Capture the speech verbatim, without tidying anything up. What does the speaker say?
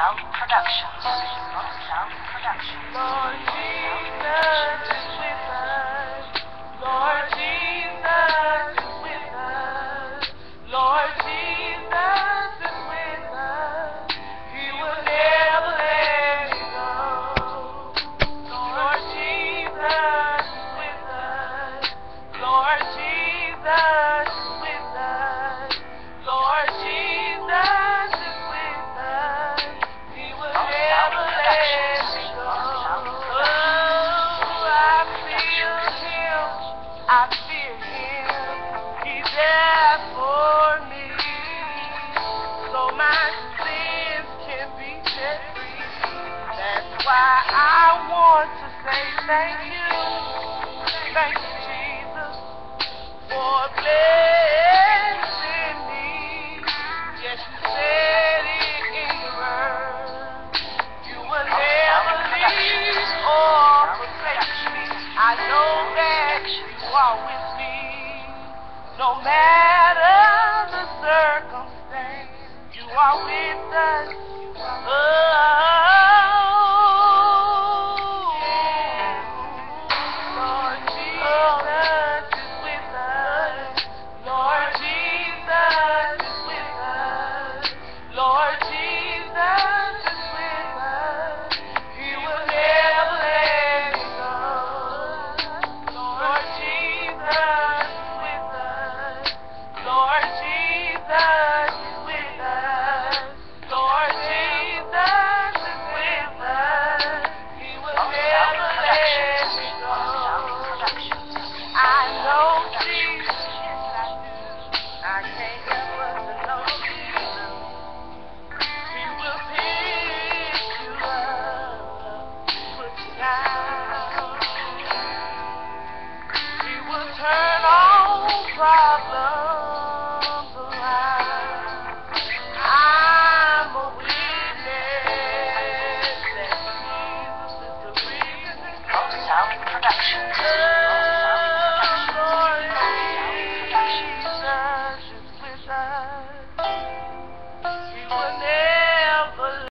Sound Productions. Sound Productions. Lord Jesus is with us. Lord Jesus is with us. Lord Jesus is with us. He will never let me go. Lord Jesus is with us. Lord Jesus is with us. Lord Jesus is with us. He will never let me go. Oh, I feel Him. I feel Him. He's there for me. So my sins can be set free. That's why I want to say thank you. Thank you, Jesus, for blessing me. Yes, you said it in your word. You will never leave or forsake me. I know that you are with me. No matter the circumstance, you are with us.